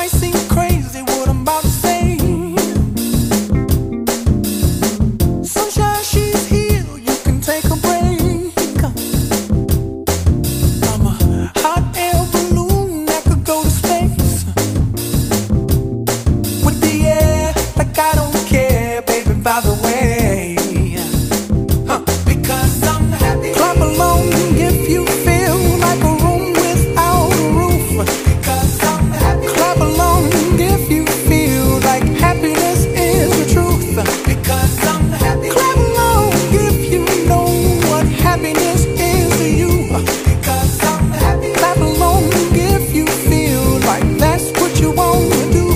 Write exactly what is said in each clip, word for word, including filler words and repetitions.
might seem crazy what I'm about to say. Sunshine, she's here, you can take a break. I'm a hot air balloon that could go to space. With the air, like I don't care, baby, by the way. Huh. Because I'm happy. Clap along if you feel like a room without a roof. Because I'm happy. Clap along if you feel like happiness is the truth. Because I'm happy. Clap along if you know what happiness is to you. Because I'm happy. Clap along if you feel like that's what you want to do.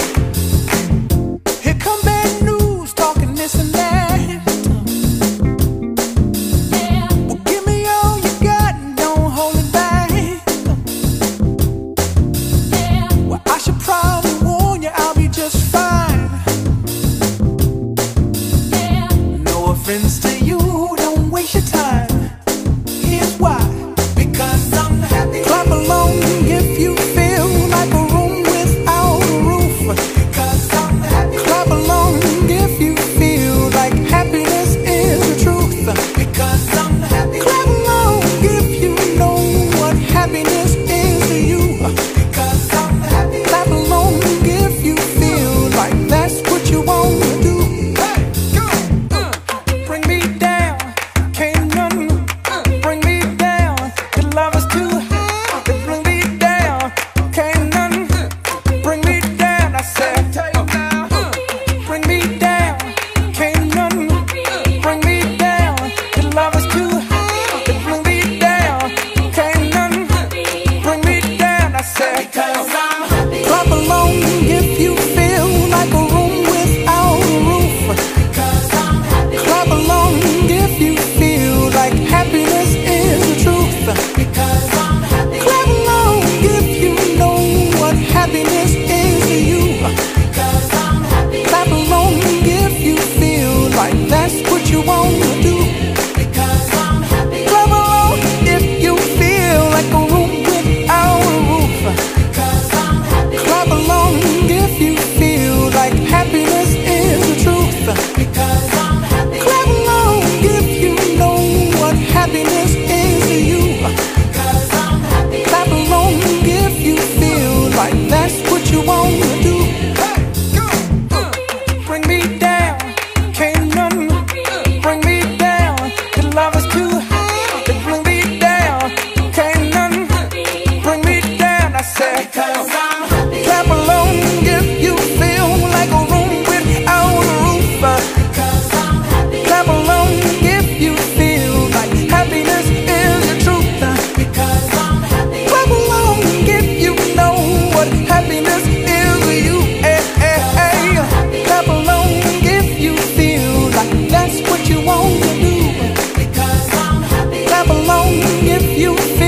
Here come bad news, talking this and that. Yeah. Well, give me all you got and don't hold it back. Yeah. Well, I should probably warn you, I'll be just fine. Yeah. No offense to you, don't waste your time. Here's why. Because I'm happy. Clap along if you feel like a room without a roof. Because I'm happy. Clap along if you feel like happiness is the truth. Because I'm happy. Clap along if you know what happiness is to you. Because I'm happy. Clap along if you feel like that's what you want to do. Hey, go, uh, bring me down, can't none bring me down. Your love is too high to bring me down, can't none bring me down. I said, bring me down, can't none bring me down. Your love is too high to bring me down, can't none bring me down. I said, clap along if you feel like a room without a roof. Clap along if you feel like happiness is the truth. Clap along if you know what happiness is to you. Clap along if you feel like that's what you want to do. Clap along if you feel like a room without a roof. Clap along if you feel like happiness is the truth. Clap along if you know what happiness is to you. Clap along if you feel like that's what you want to do. Bring me down, can't none bring me down. Your love is too high to bring me down, can't none bring me down. I said, clap along if you feel like a room without a roof. Clap along if you feel like happiness is the truth. Clap along if you know what happiness is to you. Hey, hey, hey. Clap along if you feel like that's what you want to do. Clap along if you feel